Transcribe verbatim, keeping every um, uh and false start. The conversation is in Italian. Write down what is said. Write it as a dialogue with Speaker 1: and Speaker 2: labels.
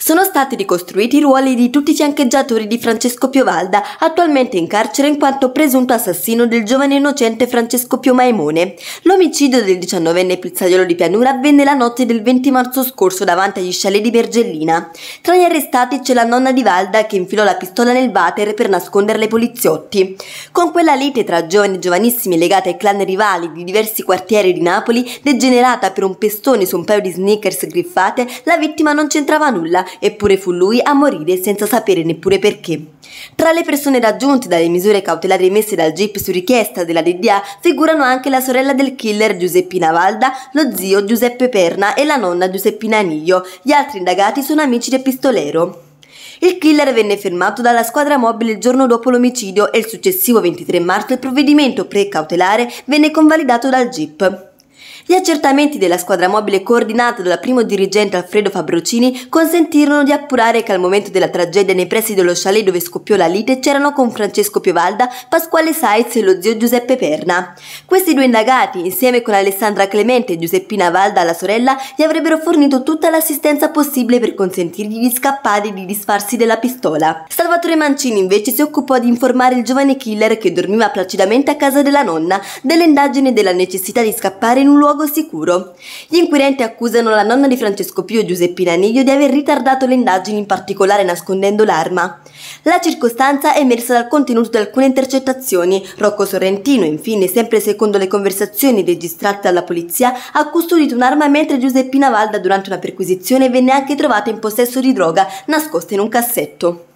Speaker 1: Sono stati ricostruiti i ruoli di tutti i fiancheggiatori di Francesco Pio Valda, attualmente in carcere in quanto presunto assassino del giovane innocente Francesco Pio Maimone. L'omicidio del diciannovenne pizzaiolo di Pianura avvenne la notte del venti marzo scorso davanti agli chalet di Vergellina. Tra gli arrestati c'è la nonna di Valda che infilò la pistola nel water per nasconderla ai poliziotti. Con quella lite tra giovani e giovanissimi legate ai clan rivali di diversi quartieri di Napoli, degenerata per un pestone su un paio di sneakers griffate, la vittima non c'entrava nulla. Eppure fu lui a morire senza sapere neppure perché. Tra le persone raggiunte dalle misure cautelari emesse dal G I P su richiesta della D D A figurano anche la sorella del killer Giuseppina Valda, lo zio Giuseppe Perna e la nonna Giuseppina Aniglio. Gli altri indagati sono amici del pistolero. Il killer venne fermato dalla squadra mobile il giorno dopo l'omicidio e il successivo ventitré marzo il provvedimento pre-cautelare venne convalidato dal G I P. Gli accertamenti della squadra mobile coordinata dal primo dirigente Alfredo Fabrocini consentirono di appurare che al momento della tragedia nei pressi dello chalet dove scoppiò la lite c'erano con Francesco Pio Valda, Pasquale Saiz e lo zio Giuseppe Perna. Questi due indagati, insieme con Alessandra Clemente e Giuseppina Valda, la sorella, gli avrebbero fornito tutta l'assistenza possibile per consentirgli di scappare e di disfarsi della pistola. Salvatore Mancini invece si occupò di informare il giovane killer che dormiva placidamente a casa della nonna delle indagini e della necessità di scappare in un luogo sicuro. Gli inquirenti accusano la nonna di Francesco Pio, Giuseppina Aniglio, di aver ritardato le indagini, in particolare nascondendo l'arma. La circostanza è emersa dal contenuto di alcune intercettazioni. Rocco Sorrentino, infine, sempre secondo le conversazioni registrate dalla polizia, ha custodito un'arma mentre Giuseppina Valda durante una perquisizione venne anche trovata in possesso di droga nascosta in un cassetto.